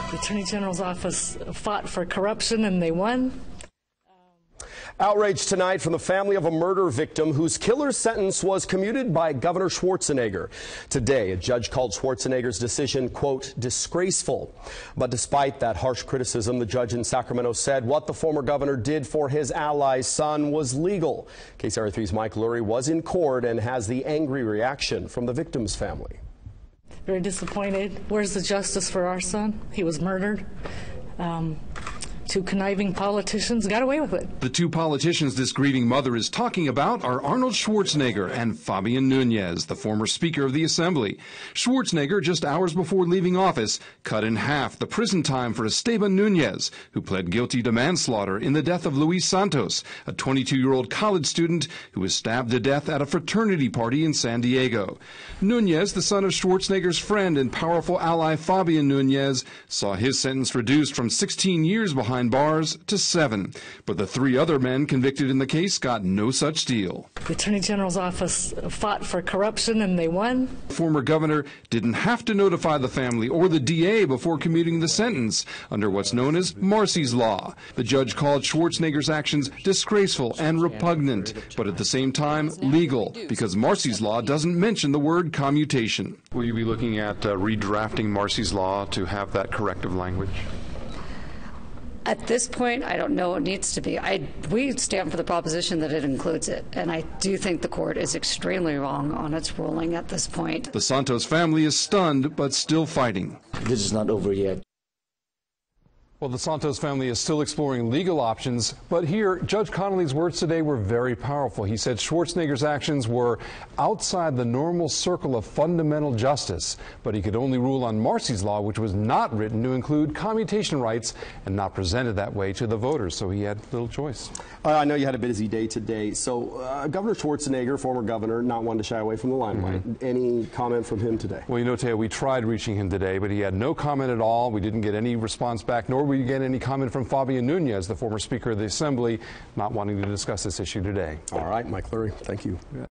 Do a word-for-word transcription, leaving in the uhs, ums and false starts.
The Attorney General's office fought for corruption and they won. Outrage tonight from the family of a murder victim whose killer's sentence was commuted by Governor Schwarzenegger. Today, a judge called Schwarzenegger's decision, quote, disgraceful. But despite that harsh criticism, the judge in Sacramento said what the former governor did for his ally's son was legal. K C R A three's Mike Lurie was in court and has the angry reaction from the victim's family. Very disappointed. Where's the justice for our son? He was murdered. Um, Two conniving politicians got away with it. The two politicians this grieving mother is talking about are Arnold Schwarzenegger and Fabian Nunez, the former Speaker of the Assembly. Schwarzenegger, just hours before leaving office, cut in half the prison time for Esteban Nunez, who pled guilty to manslaughter in the death of Luis Santos, a twenty-two-year-old college student who was stabbed to death at a fraternity party in San Diego. Nunez, the son of Schwarzenegger's friend and powerful ally Fabian Nunez, saw his sentence reduced from sixteen years behind bars to seven. But the three other men convicted in the case got no such deal. The Attorney General's office fought for corruption and they won. The former governor didn't have to notify the family or the D A before commuting the sentence under what's known as Marsy's Law. The judge called Schwarzenegger's actions disgraceful and repugnant, but at the same time legal, because Marsy's Law doesn't mention the word commutation. Will you be looking at uh, redrafting Marsy's Law to have that corrective language? At this point, I don't know what needs to be. I, we stand for the proposition that it includes it, and I do think the court is extremely wrong on its ruling at this point. The Santos family is stunned, but still fighting. This is not over yet. Well, the Santos family is still exploring legal options, but here, Judge Connolly's words today were very powerful. He said Schwarzenegger's actions were outside the normal circle of fundamental justice, but he could only rule on Marsy's Law, which was not written to include commutation rights and not presented that way to the voters, so he had little choice. Uh, I know you had a busy day today, so uh, Governor Schwarzenegger, former governor, not one to shy away from the limelight. Mm-hmm. Any comment from him today? Well, you know, Taya, we tried reaching him today, but he had no comment at all. We didn't get any response back, nor we get any comment from Fabian Nunez, the former Speaker of the Assembly, not wanting to discuss this issue today. All right, Mike Lurie, thank you. Yeah.